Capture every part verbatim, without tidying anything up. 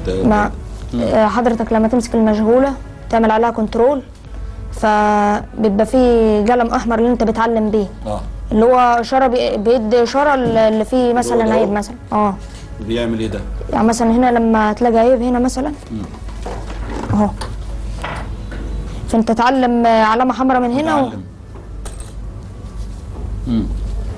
ما حضرتك لما تمسك المشغوله تعمل عليها كنترول، فبيبقى فيه قلم احمر اللي انت بتعلم بيه، اه اللي هو اشاره بيدي اشاره اللي فيه مثلا عيب مثلا. اه بيعمل ايه ده؟ يعني مثلا هنا لما تلاقي عيب هنا مثلا اهو، فانت تعلم علامه حمراء من هنا و... امم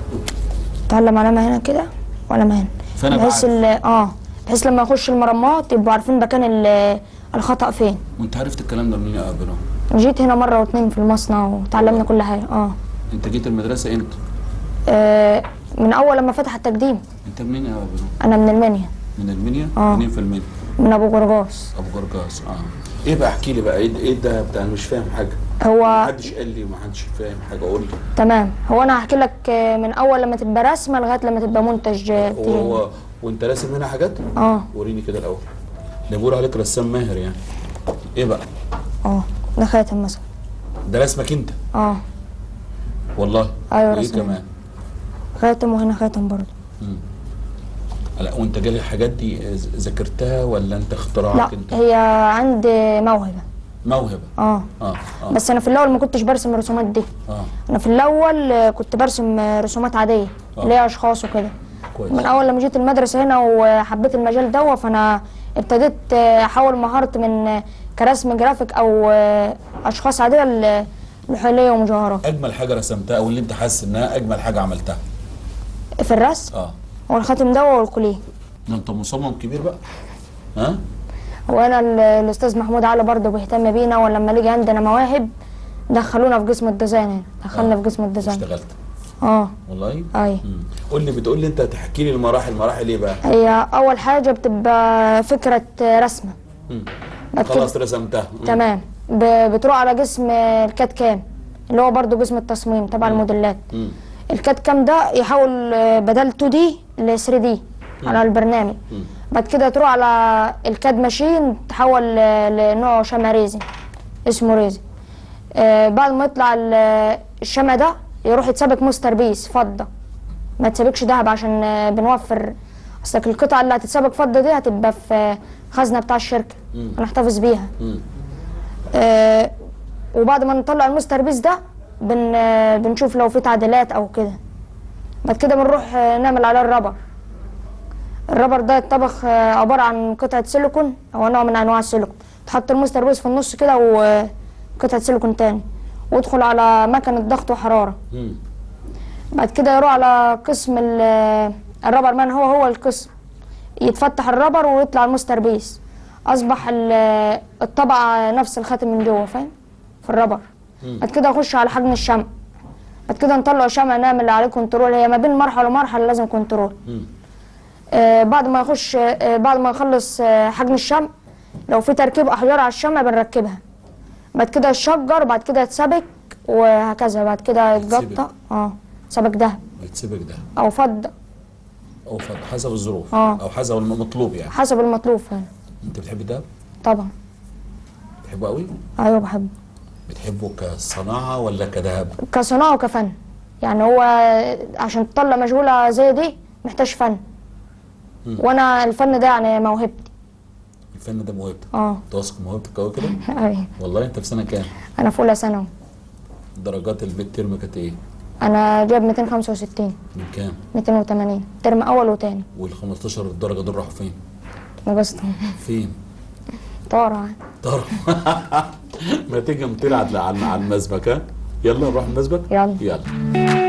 تعلم علامه هنا كده وعلامه هنا، فانا بحيث اه بحيث لما يخش المرمات يبقوا عارفين مكان الخطأ فين. وانت عرفت الكلام ده منين يا ابنو؟ جيت هنا مره واتنين في المصنع وتعلمنا كل حاجه. اه انت جيت المدرسه امتى؟ آه من اول لما فتح التقديم. انت منين يا ابنو؟ انا من المنيا. من المنيا؟ اه منين في المنيا؟ من ابو جرجاس. ابو جرجاس. اه ايه بقى احكي لي بقى، ايه ده بتاع؟ انا مش فاهم حاجه. هو محدش قال لي ومحدش فاهم حاجه، قول لي. تمام. هو انا هحكي لك من اول لما تبقى رسمه لغايه لما تبقى منتج. هو وانت راسم هنا حاجات؟ اه وريني كده الاول. اللي بيقول عليك رسام ماهر يعني. ايه بقى؟ اه ده خاتم مثلا. ده رسمك انت؟ اه والله؟ ايوه. وايه كمان؟ خاتم، وهنا خاتم برضه. امم لا وانت جالي الحاجات دي ذاكرتها ولا انت اختراعك؟ لا انت؟ هي عندي موهبه. موهبه؟ اه اه اه بس انا في الاول ما كنتش برسم الرسومات دي. اه انا في الاول كنت برسم رسومات عاديه اللي هي اشخاص وكده. كويس. من اول لما جيت المدرسه هنا وحبيت المجال ده، فانا ابتديت احول مهارتي من كرسم جرافيك او اشخاص عاديه لحليه ومجوهرات. اجمل حاجه رسمتها او اللي انت حاسس انها اجمل حاجه عملتها في الرسم؟ اه هو الخاتم ده والكوليه. ده انت مصمم كبير بقى. ها؟ وانا الاستاذ محمود علي برضه بيهتم بينا، ولما نيجي عندنا مواهب دخلونا في قسم الديزاين هنا، دخلنا آه. في قسم الديزاين. اشتغلت؟ اه والله؟ ايوه. قول لي، بتقول لي انت تحكي لي المراحل، مراحل ايه بقى؟ هي اول حاجه بتبقى فكره رسمه. امم خلاص رسمتها. مم. تمام. بتروح على قسم الكاد كام اللي هو برضه قسم التصميم تبع الموديلات. مم. الكاد كام ده يحول بدل اتنين دي ل ثري دي على البرنامج. مم. بعد كده تروح على الكاد ماشين تحول لنوع شمع ريزن اسمه ريزن. آه بعد ما يطلع الشمع ده يروح يتسابق مستر بيس فضه، ما تسابقش دهب عشان بنوفر. اصلك القطعه اللي هتتسابق فضه دي هتبقى في خزنه بتاع الشركه هنحتفظ بيها. آه وبعد ما نطلع المستر بيس ده بن بنشوف لو في تعديلات او كده. بعد كده بنروح نعمل عليه الربر. الربر ده يتطبخ عباره عن قطعه سيليكون او نوع من انواع السيليكون، تحط المستر بيس في النص كده وقطعه سيليكون تاني، وادخل على مكنه ضغط وحراره. مم. بعد كده يروح على قسم الربر مان، هو هو القسم يتفتح الربر ويطلع المستر بيس، اصبح الطبعه نفس الخاتم من جوه، فاهم؟ في الربر. مم. بعد كده اخش على حجم الشمع. بعد كده نطلع الشمع نعمل عليه كنترول، هي ما بين مرحله ومرحله لازم كنترول. مم. آه بعد ما يخش آه بعد ما يخلص آه حجم الشمع، لو في تركيب احجار على الشمع بنركبها. بعد كده يتشجر، بعد كده يتسبك وهكذا، بعد كده يتقطع. اه سبك دهب. يتسبك دهب او فضه. او فضه حسب الظروف. اه او حسب المطلوب يعني. حسب المطلوب فعلا. انت بتحب الدهب؟ طبعا. بتحبه قوي؟ ايوه بحبه. بتحبه كصناعه ولا كذهب؟ كصناعه وكفن. يعني هو عشان تطلع مشغوله زي دي محتاج فن. مم. وانا الفن ده يعني موهبتي. الفن ده موهبتك؟ اه. انت واثق موهبتك قوي كده؟ ايوه والله. انت في سنه كام؟ انا في اولى ثانوي. درجات الميد ترم كانت ايه؟ انا جايب ميتين وخمسة وستين. من كام؟ ميتين وتمانين ترم اول وتاني. وال خمستاشر درجه دول راحوا فين؟ مبسط. فين؟ طارة. طارة. ما تيجي نطير على على المسبك؟ ها يلا نروح المسبك. يلا يلا.